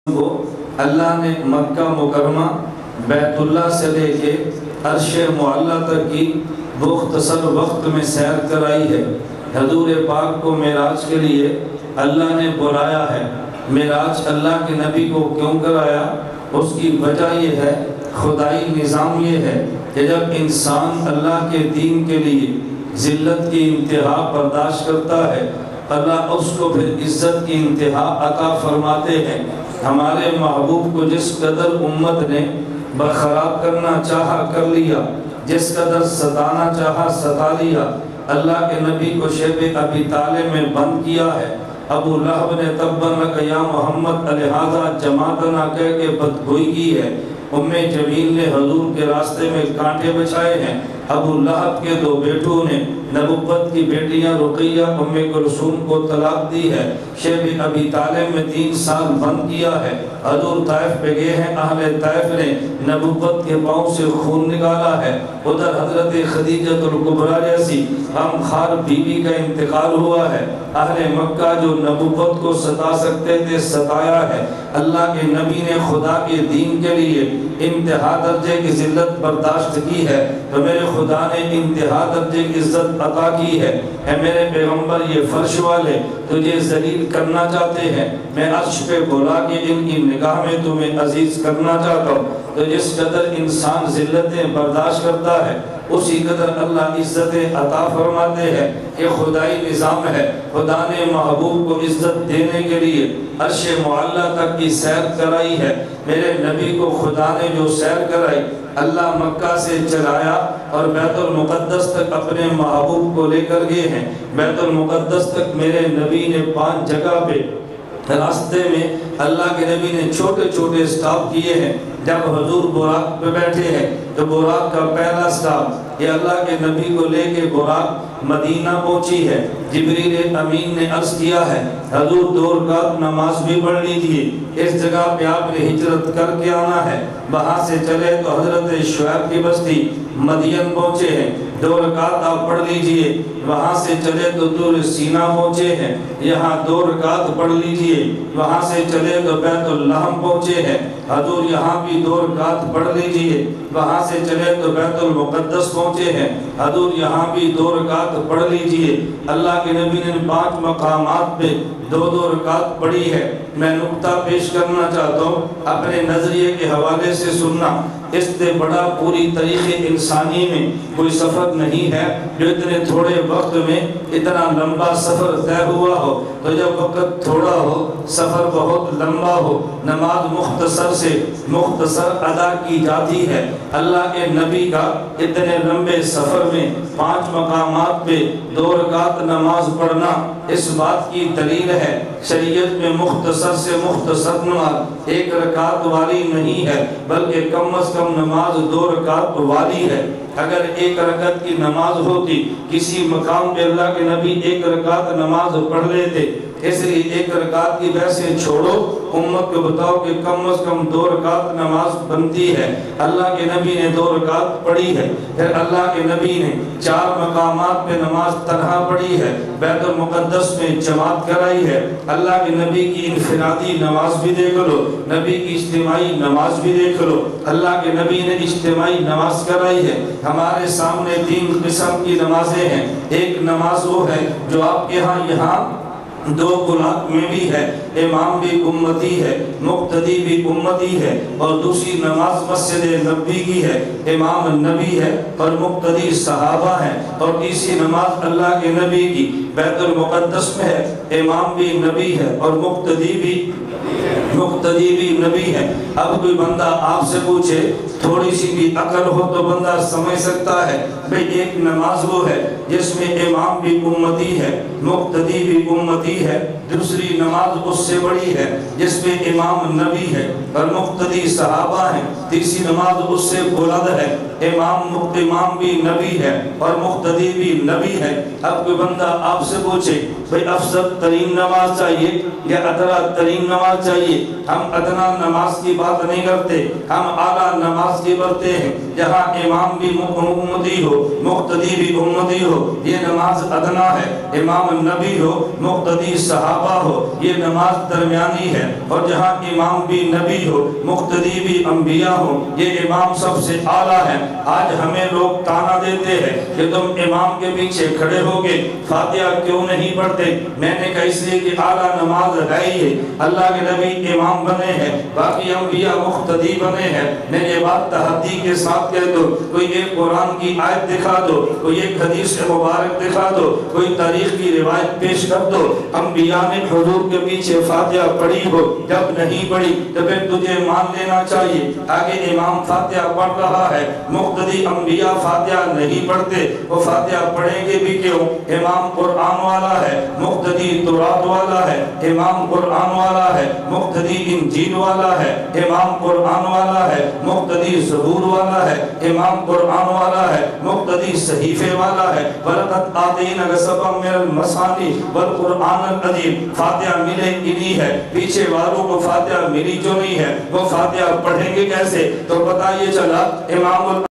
کو اللہ نے مکہ مکرمہ بیت اللہ سے لے کے عرش معلیٰ تک کی مختصر وقت میں سیر کرائی ہے۔ حضور پاک کو معراج کے لیے اللہ نے بلایا ہے۔ معراج اللہ کے نبی کو کیوں کرایا؟ اس کی وجہ یہ ہے، خدائی نظام یہ ہے کہ جب انسان اللہ کے دین کے لیے ذلت کی انتہا برداشت کرتا ہے، اللہ اس کو پھر عزت کی انتہا عطا فرماتے ہیں۔ ہمارے محبوب کو جس قدر امت نے برخراب کرنا چاہا کر لیا، جس قدر ستانا چاہا ستا لیا۔ اللہ کے نبی کو شیب ابی طالب میں بند کیا ہے۔ ابو لہب نے تبن لک یا محمد الہذا جماعتنا کہہ کے بدگوئی کی ہے۔ ام جمیل نے حضور کے راستے میں کانٹے بچھائے ہیں۔ ابو لہب کے دو بیٹوں نے نبوت کی بیٹیاں رقیہ ام کلثوم کو طلاق دی ہے۔ شیب ابی طالب میں 3 سال بند کیا ہے۔ حضور طائف پہ گئے ہیں، اہل طائف نے نبوت کے پاؤں سے خون نکالا ہے۔ ادھر حضرت خدیجہ الکبریٰ جیسی غمخوار بیوی کا انتقال ہوا ہے۔ اہل مکہ جو نبوت کو ستا سکتے تھے ستایا ہے۔ اللہ کے نبی نے خدا کے دین کے لیے انتہا درجے کی ذلت برداشت کی ہے، تو میرے خدا نے انتہا درجے کی عزت عطا کی ہے۔ اے میرے پیغمبر، یہ فرش والے تجھے ذلیل کرنا چاہتے ہیں، میں عرش پہ بلا کے ان کی نگاہ میں تمہیں عزیز کرنا چاہتا ہوں۔ تو جس قدر انسان ذلتیں برداشت کرتا ہے، اسی قدر اللہ عزتیں عطا فرماتے ہیں۔ یہ خدائی نظام ہے۔ خدا نے محبوب کو عزت دینے کے لیے عرش معلیٰ تک کی سیر کرائی ہے۔ میرے نبی کو خدا نے جو سیر کرائی، اللہ مکہ سے چلایا اور بیت المقدس تک اپنے محبوب کو لے کر گئے ہیں۔ بیت المقدس تک میرے نبی نے 5 جگہ پہ راستے میں اللہ کے نبی نے چھوٹے چھوٹے سٹاپ کیے ہیں۔ جب حضور براق پہ بیٹھے ہیں تو براق کا پہلا سٹاپ یہ اللہ کے نبی کو لے کے براق مدینہ پہنچی ہے۔ جبریل امین نے عرض کیا ہے، حضور 2 رکعت نماز بھی پڑھ لیجیے، اس جگہ پہ آپ نے ہجرت کر کے آنا ہے۔ وہاں سے چلے تو حضرت شعیب کی بستی مدین پہنچے ہیں، 2 رکعت آپ پڑھ لیجئے۔ وہاں سے چلے تو طور سینا پہنچے ہیں، یہاں 2 رکعت پڑھ لیجئے۔ وہاں سے چلے تو بیت اللحم پہنچے ہیں، حضور یہاں بھی 2 رکعت پڑھ لیجئے۔ وہاں سے چلے تو بیت المقدس پہنچے ہیں، حضور یہاں بھی 2 رکعت پڑھ لیجئے۔ اللہ کے نبی نے 5 مقامات پہ 2 رکعت پڑھی ہے۔ میں نقطہ پیش کرنا چاہتا ہوں، اپنے نظریے کے حوالے سے سننا۔ اس سے بڑا پوری تاریخ انسانی میں کوئی سفر نہیں ہے جو اتنے تھوڑے وقت میں اتنا لمبا سفر طے ہوا ہو۔ تو جب وقت تھوڑا ہو، سفر بہت لمبا ہو، نماز مختصر سے مختصر ادا کی جاتی ہے۔ اللہ کے نبی کا اتنے لمبے سفر میں 5 مقامات پہ 2 رکعت نماز پڑھنا اس بات کی دلیل ہے، شریعت میں مختصر سے مختصر نماز 1 رکعت والی نہیں ہے، بلکہ کم از کم نماز 2 رکعت والی ہے۔ اگر 1 رکعت کی نماز ہوتی، کسی مقام پہ اللہ کے نبی 1 رکعت نماز پڑھ لیتے، اس لیے 1 رکعت کی ویسے چھوڑو، امت کو بتاؤ کہ کم از کم 2 رکعت نماز بنتی ہے۔ اللہ کے نبی نے 2 رکعت پڑھی ہے۔ پھر اللہ کے نبی نے 4 مقامات پہ نماز تنہا پڑھی ہے، بیت المقدس میں جماعت کرائی ہے۔ اللہ کے نبی کی انفرادی نماز بھی دیکھ لو، نبی کی اجتماعی نماز بھی دیکھ لو۔ اللہ کے نبی نے اجتماعی نماز کرائی ہے۔ ہمارے سامنے 3 قسم کی نمازیں ہیں۔ ایک نماز وہ ہے جو آپ کے ہاں یہاں 2 بلاک میں بھی ہے، امام بھی امتی ہے، مقتدی بھی امتی ہے، اور دوسری نماز مسجد نبی کی ہے، امام نبی ہے اور مقتدی صحابہ ہیں، اور تیسری نماز اللہ کے نبی کی بیت المقدس میں ہے، امام بھی نبی ہے اور مقتدی بھی نبی ہے۔ اب کوئی بندہ آپ سے پوچھے، تھوڑی سی بھی عقل ہو تو بندہ سمجھ سکتا ہے، بھئی ایک نماز وہ ہے جس میں امام بھی امتی ہے، مقتدی بھی امتی ہے، دوسری نماز اس سے بڑی ہے جس میں امام نبی ہے اور مقتدی صحابہ ہیں، تیسری نماز اس سے بلند ہے، امام بھی نبی ہے اور مقتدی بھی نبی ہے۔ اب کوئی بندہ آپ سے پوچھے، بھئی افضل ترین نماز چاہیے یا ادنا ترین نماز چاہیے؟ ہم ادنا نماز کی بات نہیں کرتے، ہم اعلیٰ نماز نماز کے پڑھتے ہیں، جہاں امام بھی امتی ہو، مقتدی بھی امتی ہو، یہ نماز ادنا ہے۔ امام نبی ہو، مقتدی صحابہ ہو، یہ نماز درمیانی ہے۔ اور جہاں امام بھی نبی ہو، مقتدی بھی انبیاء ہو، یہ امام سب سے اعلیٰ ہے۔ آج ہمیں لوگ تانا دیتے ہیں کہ تم امام کے پیچھے کھڑے ہوگے فاتحہ کیوں نہیں پڑھتے؟ میں نے کہا اس لیے کہ اعلیٰ نماز ہے ہی ہے، اللہ کے نبی امام بنے ہیں، باقی انبیاء مقتدی بنے ہیں۔ میں یہ بات تحدی کے ساتھ کہہ دو، کوئی ایک قرآن کی آیت دکھا دو، کوئی ایک حدیث مبارک دکھا دو، کوئی تاریخ کی روایت پیش کر دو انبیاء نے حضور کے پیچھے فاتحہ پڑھی ہو، جب نہیں پڑھی تو پھر تجھے مان لینا چاہیے۔ آگے امام فاتحہ پڑھ رہا ہے، مقتدی انبیاء فاتحہ نہیں پڑھتے، وہ فاتحہ پڑھیں گے بھی کیوں؟ امام قرآن والا ہے، مقتدی تورات والا ہے، امام قرآن والا ہے، مقتدی انجیل والا ہے، امام قرآن والا ہے، مقتدی زبور والا ہے، امام قرآن والا ہے، مقتدی صحیفے والا ہے۔ وَلَقَدْ آتَيْنَاكَ سَبْعًا مِنَ الْمَثَانِي وَالْقُرْآنَ الْعَظِيمَ۔ فاتحہ ملے انہی ہے، پیچھے والوں کو فاتحہ ملی جو نہیں ہے وہ فاتحہ پڑھیں گے کیسے؟ تو پتہ یہ چلا امام